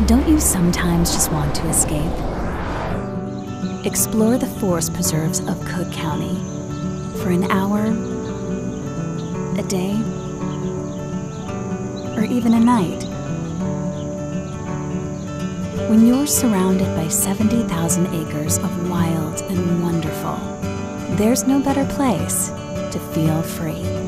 Don't you sometimes just want to escape? Explore the forest preserves of Cook County for an hour, a day, or even a night. When you're surrounded by 70,000 acres of wild and wonderful, there's no better place to feel free.